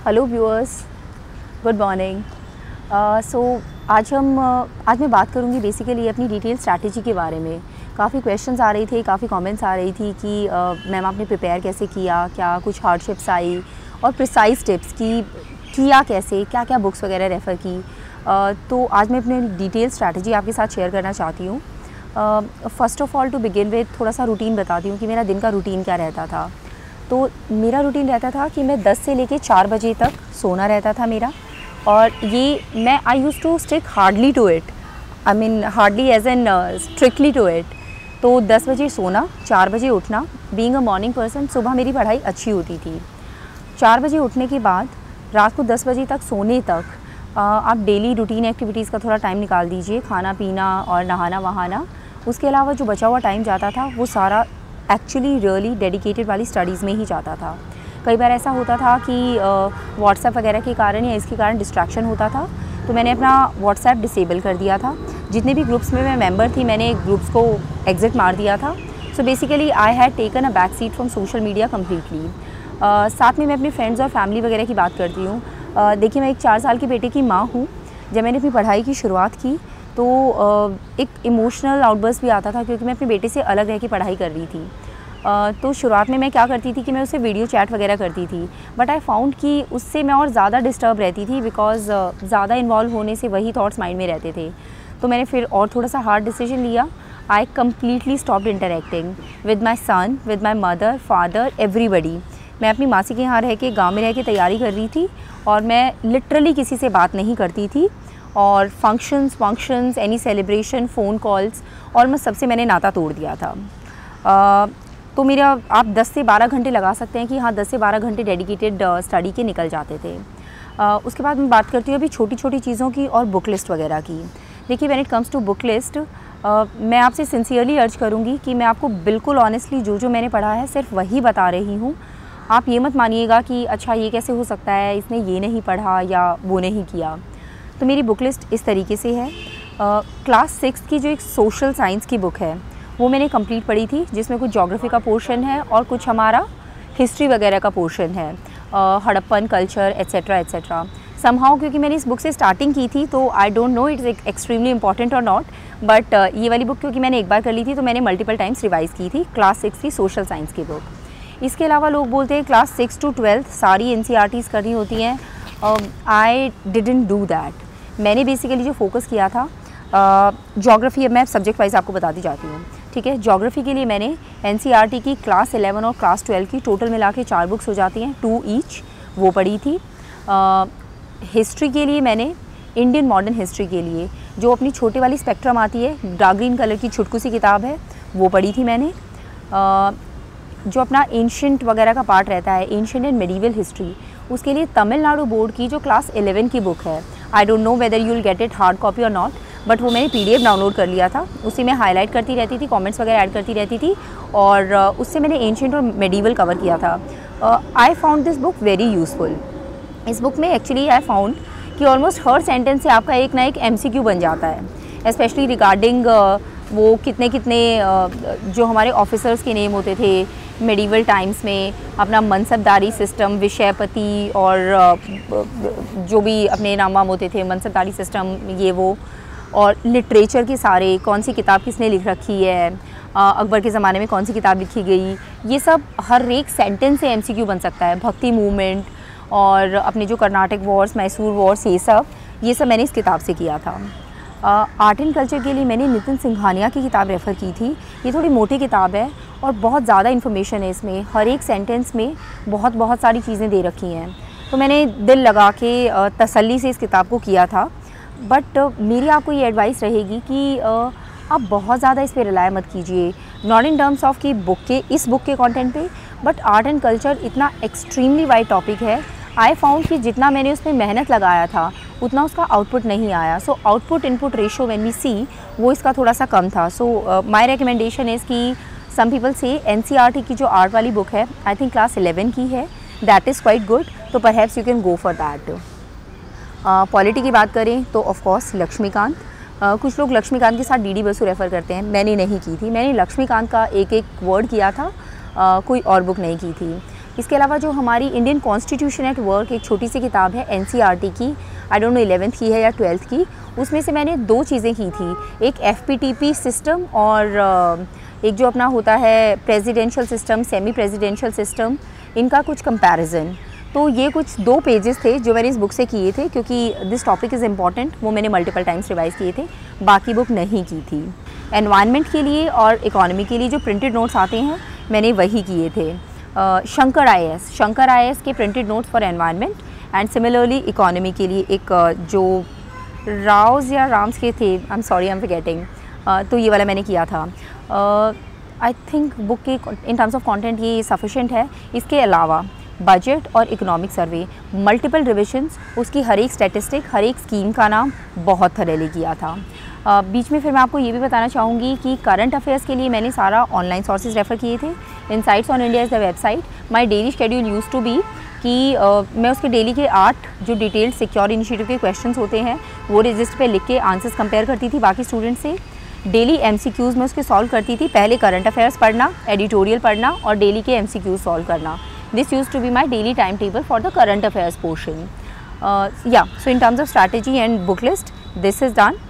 Hello viewers, good morning. आज मैं बात करूंगी बेसिकली अपनी डिटेल स्ट्रैटेजी के बारे में। काफ़ी क्वेश्चंस आ रही थे, काफ़ी कमेंट्स आ रही थी कि मैम आपने प्रिपेयर कैसे किया, क्या कुछ हार्डशिप्स आई, और प्रिसाइज टिप्स की किया कैसे, क्या क्या बुक्स वगैरह रेफ़र की। तो आज मैं अपनी डिटेल स्ट्रैटेजी आपके साथ शेयर करना चाहती हूँ। First of all to begin with थोड़ा सा रूटीन बताती हूँ कि मेरा दिन का रूटीन क्या रहता था। तो मेरा रूटीन रहता था कि मैं 10 से लेके 4 बजे तक सोना रहता था मेरा, और ये मैं I use to stick hardly to it, I mean hardly as in strictly to it. तो 10 बजे सोना, 4 बजे उठना। बीइंग अ मॉर्निंग पर्सन, सुबह मेरी पढ़ाई अच्छी होती थी। 4 बजे उठने के बाद रात को 10 बजे तक सोने तक आप डेली रूटीन एक्टिविटीज़ का थोड़ा टाइम निकाल दीजिए, खाना पीना और नहाना वहाना। उसके अलावा जो बचा हुआ टाइम जाता था वो सारा एक्चुअली रियली डेडिकेटेड वाली स्टडीज़ में ही जाता था। कई बार ऐसा होता था कि व्हाट्सएप वगैरह के कारण या इसके कारण डिस्ट्रैक्शन होता था, तो मैंने अपना व्हाट्सएप डिसेबल कर दिया था। जितने भी ग्रुप्स में मैं मेंबर थी, मैंने ग्रुप्स को एग्ज़िट मार दिया था। So basically I had taken a back seat from social media completely. साथ में मैं अपने फ्रेंड्स और फैमिली वगैरह की बात करती हूँ। देखिए, मैं एक 4 साल के बेटे की माँ हूँ। जब मैंने अपनी पढ़ाई की शुरुआत की तो एक इमोशनल आउटबर्स्ट भी आता था, क्योंकि मैं अपने बेटे से अलग रह के पढ़ाई कर रही थी। तो शुरुआत में मैं क्या करती थी कि मैं उससे वीडियो चैट वगैरह करती थी, बट आई फाउंड कि उससे मैं और ज़्यादा डिस्टर्ब रहती थी, बिकॉज़ ज़्यादा इन्वॉल्व होने से वही थॉट्स माइंड में रहते थे। तो मैंने फिर और थोड़ा सा हार्ड डिसीजन लिया। I completely stopped interacting with my son, with my mother, father, everybody. मैं अपनी मासी के यहाँ रह के, गाँव में रह के तैयारी कर रही थी, और मैं लिटरली किसी से बात नहीं करती थी। और functions, any celebration, phone calls, और मैं सबसे मैंने नाता तोड़ दिया था। तो मेरा आप 10 से 12 घंटे लगा सकते हैं कि हाँ, 10 से 12 घंटे डेडिकेटेड स्टडी के निकल जाते थे। उसके बाद मैं बात करती हूँ अभी छोटी छोटी चीज़ों की और बुक लिस्ट वगैरह की। देखिए, when it comes to book list, मैं आपसे सिंसियरली अर्ज करूँगी कि मैं आपको बिल्कुल ऑनेस्टली जो मैंने पढ़ा है सिर्फ वही बता रही हूँ। आप ये मत मानिएगा कि अच्छा ये कैसे हो सकता है, इसने ये नहीं पढ़ा या वो नहीं किया। तो मेरी बुक लिस्ट इस तरीके से है। क्लास 6 की जो एक सोशल साइंस की बुक है वो मैंने कंप्लीट पढ़ी थी, जिसमें कुछ ज्योग्राफी का पोर्शन है और कुछ हमारा हिस्ट्री वगैरह का पोर्शन है, Harappan culture etcetera etcetera. Somehow क्योंकि मैंने इस बुक से स्टार्टिंग की थी, तो I don't know it's extremely important और नॉट, बट ये वाली बुक क्योंकि मैंने एक बार कर ली थी तो मैंने मल्टीपल टाइम्स रिवाइज़ की थी क्लास 6 की सोशल साइंस की बुक। इसके अलावा लोग बोलते हैं क्लास 6 to 12 सारी NCERTs करनी होती हैं। I didn't do that. मैंने बेसिकली जो फोकस किया था ज्योग्राफी, मैं सब्जेक्ट वाइज आपको बताती जाती हूँ, ठीक है। ज्योग्राफी के लिए मैंने NCERT की क्लास 11 और क्लास 12 की टोटल मिला के 4 बुक्स हो जाती हैं, 2 ईच, वो पढ़ी थी। हिस्ट्री के लिए मैंने इंडियन मॉडर्न हिस्ट्री के लिए जो अपनी छोटी वाली स्पेक्ट्रम आती है, डार्क ग्रीन कलर की छुटकू सी किताब है, वो पढ़ी थी मैंने। जो अपना एंशिएंट वगैरह का पार्ट रहता है, एंशिएंट एंड मेडिवल हिस्ट्री, उसके लिए तमिलनाडु बोर्ड की जो क्लास 11 की बुक है, I don't know whether you will get it hard copy और नॉट, बट वो मैंने PDF डाउनलोड कर लिया था। उसी में हाईलाइट करती रहती थी, कमेंट्स वगैरह ऐड करती रहती थी, और उससे मैंने एंशिएंट और मेडिवल कवर किया था। I found this book very useful. इस बुक में एक्चुअली आई फाउंड कि ऑलमोस्ट हर सेंटेंस से आपका एक ना एक MCQ बन जाता है, स्पेशली रिगार्डिंग वो कितने जो हमारे ऑफिसर्स के नेम होते थे मेडिवल टाइम्स में, अपना मनसबदारी सिस्टम, विषयपति, और जो भी अपने नाम वाम होते थे, मनसबदारी सिस्टम, ये वो, और लिटरेचर के सारे, कौन सी किताब किसने लिख रखी है, अकबर के ज़माने में कौन सी किताब लिखी गई, ये सब हर एक सेंटेंस से MCQ बन सकता है। भक्ति मूवमेंट और अपने जो कर्नाटक वॉर्स, मैसूर वॉर्स, ये सब मैंने इस किताब से किया था। आर्ट एंड कल्चर के लिए मैंने नितिन सिंघानिया की किताब रेफ़र की थी। ये थोड़ी मोटी किताब है और बहुत ज़्यादा इन्फॉर्मेशन है इसमें, हर एक सेंटेंस में बहुत सारी चीज़ें दे रखी हैं। तो मैंने दिल लगा के तसल्ली से इस किताब को किया था। बट मेरी आपको ये एडवाइस रहेगी कि आप बहुत ज़्यादा इस पर रिलाय मत कीजिए, नॉट इन टर्म्स ऑफ कि इस बुक के कंटेंट पे, बट आर्ट एंड कल्चर इतना एक्सट्रीमली वाइड टॉपिक है। आई फाउंड कि जितना मैंने उसमें मेहनत लगाया था उतना उसका आउटपुट नहीं आया। So output input ratio when we see, वो इसका थोड़ा सा कम था। सो माय रिकमेंडेशन इज़ कि सम पीपल से NCERT की जो आर्ट वाली बुक है, आई थिंक क्लास 11 की है, दैट इज़ क्वाइट गुड, तो perhaps you can go for that. Polity की बात करें तो ऑफ कोर्स लक्ष्मीकांत। कुछ लोग लक्ष्मीकांत के साथ DD बसु रेफ़र करते हैं, मैंने नहीं की थी। मैंने लक्ष्मीकांत का एक वर्ड किया था, कोई और बुक नहीं की थी। इसके अलावा जो हमारी इंडियन कॉन्स्टिट्यूशन एट वर्क एक छोटी सी किताब है NCERT की, आई डोंट नो 11th की है या 12th की, उसमें से मैंने 2 चीज़ें की थी, एक FPTP सिस्टम और एक जो अपना होता है presidential system, semi presidential system, इनका कुछ कंपैरिजन। तो ये कुछ 2 पेजेस थे जो मैंने इस बुक से किए थे, क्योंकि दिस टॉपिक इज़ इम्पॉर्टेंट, वो मैंने मल्टीपल टाइम्स रिवाइज़ किए थे, बाकी बुक नहीं की थी। एनवायरनमेंट के लिए और इकोनॉमी के लिए जो प्रिंटेड नोट्स आते हैं मैंने वही किए थे। शंकर IAS के printed notes for environment and similarly economy के लिए एक जो राउज या राम्स के थे, I am sorry I am forgetting, तो ये वाला मैंने किया था। आई थिंक बुक के इन टर्म्स ऑफ कंटेंट ये सफिशेंट है। इसके अलावा बजट और इकोनॉमिक सर्वे, मल्टीपल रिविजन्स, उसकी हर एक स्टैटिस्टिक, हर एक स्कीम का नाम बहुत थरेली किया था। बीच में फिर मैं आपको ये भी बताना चाहूँगी कि करंट अफेयर्स के लिए मैंने सारा ऑनलाइन सोर्सेज रेफ़र किए थे। Insights on India is the website. My daily schedule used to be कि मैं उसके डेली के 8 जो डिटेल्ड सिक्योर इनिशिएटिव के क्वेश्चंस होते हैं वो रजिस्टर पे लिख के आंसर्स कंपेयर करती थी बाकी स्टूडेंट से। डेली MCQs में उसके सॉल्व करती थी, पहले करंट अफेयर्स पढ़ना, एडिटोरियल पढ़ना और डेली के MCQs सॉल्व करना। This used to be my daily time table for the current affairs portion. So in terms of strategy and book list this is done.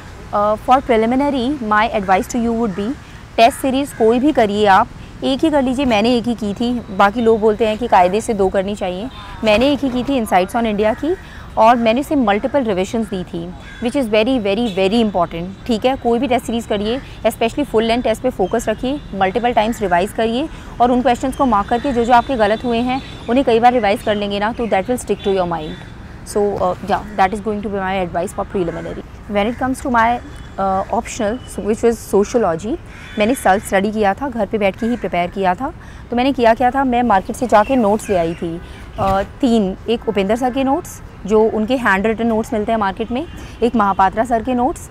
For preliminary my advice to you would be, test series कोई भी करिए आप, एक ही कर लीजिए। मैंने एक ही की थी, बाकी लोग बोलते हैं कि कायदे से 2 करनी चाहिए, मैंने एक ही की थी इनसाइट्स ऑन इंडिया की, और मैंने इसे मल्टीपल रिविजन्स दी थी which is very very very important. ठीक है, कोई भी टेस्ट सीरीज़ करिए, स्पेशली फुल लेंथ टेस्ट पे फोकस रखिए, मल्टीपल टाइम्स रिवाइज़ करिए और उन क्वेश्चंस को मार्क करके जो जो आपके गलत हुए हैं उन्हें कई बार रिवाइज़ कर लेंगे ना, तो that will stick to your mind. So that is going to be my advice for preliminary. When it comes to my optional, which was sociology, मैंने सेल्फ स्टडी किया था, घर पे बैठ के ही प्रिपेयर किया था। तो मैंने क्या था, मैं मार्केट से जाके नोट्स ले आई थी 3, एक उपेंद्र सर के नोट्स जो उनके हैंड रिटन नोट्स मिलते हैं मार्केट में, एक महापात्रा सर के नोट्स,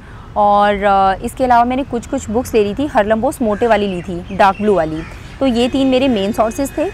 और इसके अलावा मैंने कुछ बुक्स ले ली थी, हरलम बोस मोटे वाली ली थी, डार्क ब्लू वाली। तो ये 3 मेरे मेन सोर्सेज थे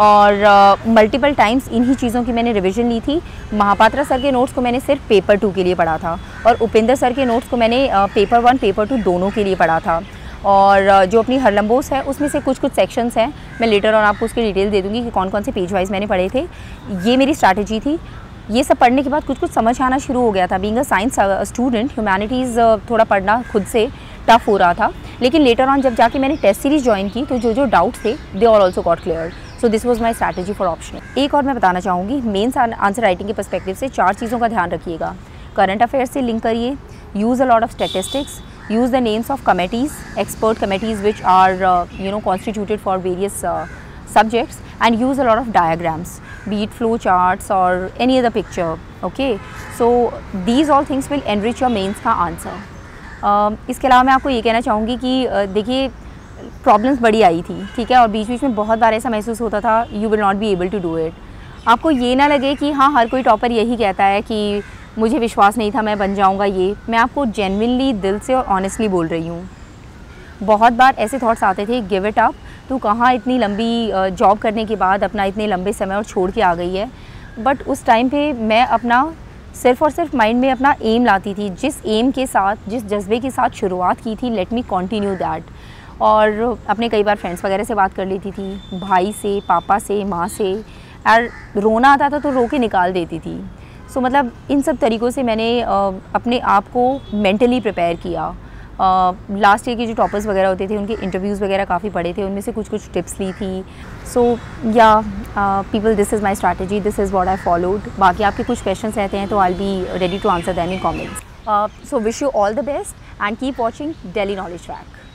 और मल्टीपल टाइम्स इन्हीं चीज़ों की मैंने रिवीजन ली थी। महापात्रा सर के नोट्स को मैंने सिर्फ पेपर 2 के लिए पढ़ा था और उपेंद्र सर के नोट्स को मैंने पेपर 1 पेपर 2 दोनों के लिए पढ़ा था। और जो अपनी हरलम बोस है उसमें से कुछ सेक्शंस हैं, मैं लेटर ऑन आपको उसकी डिटेल दे दूँगी कि कौन कौन से पेज वाइज मैंने पढ़े थे। ये मेरी स्ट्रैटेजी थी। ये सब पढ़ने के बाद कुछ समझ आना शुरू हो गया था। Being a science student, humanities थोड़ा पढ़ना खुद से टफ हो रहा था, लेकिन लेटर ऑन जब जाके मैंने टेस्ट सीरीज़ ज्वाइन की तो जो डाउट्स थे they all also got clear. So this was my strategy for optional. एक और मैं बताना चाहूँगी, मेंस आंसर राइटिंग के पर्सपेक्टिव से 4 चीज़ों का ध्यान रखिएगा। करंट अफेयर्स से लिंक करिए, use a lot of statistics, use the names of committees, expert committees which are constituted for various subjects, and use a lot of diagrams, be it flow charts or any other picture. Okay, so these all things will enrich your mains का answer. इसके अलावा मैं आपको ये कहना चाहूँगी कि देखिए प्रॉब्लम्स बड़ी आई थी, ठीक है, और बीच बीच में बहुत बार ऐसा महसूस होता था you will not be able to do it. आपको ये ना लगे कि हाँ हर कोई टॉपर यही कहता है कि मुझे विश्वास नहीं था मैं बन जाऊंगा, ये मैं आपको जेन्युइनली दिल से और ऑनेस्टली बोल रही हूँ। बहुत बार ऐसे थॉट्स आते थे गिव इट अप, तू कहाँ इतनी लंबी जॉब करने के बाद अपना इतने लंबे समय और छोड़ के आ गई है। बट उस टाइम पे मैं अपना सिर्फ और सिर्फ माइंड में अपना एम लाती थी, जिस एम के साथ, जिस जज्बे के साथ शुरुआत की थी, लेट मी कंटिन्यू दैट। और अपने कई बार फ्रेंड्स वगैरह से बात कर लेती थी, भाई से, पापा से, माँ से, और रोना आता था तो रो के निकाल देती थी। सो मतलब इन सब तरीक़ों से मैंने अपने आप को मेंटली प्रिपेयर किया। लास्ट ईयर के जो टॉपर्स वगैरह होते थे उनके इंटरव्यूज़ वगैरह काफ़ी पढ़े थे, उनमें से कुछ टिप्स ली थी। So yeah people, this is my strategy, this is what I followed. बाकी आपके कुछ क्वेश्चंस रहते हैं तो I will be ready to answer them in comments. So wish you all the best and keep watching daily knowledge track.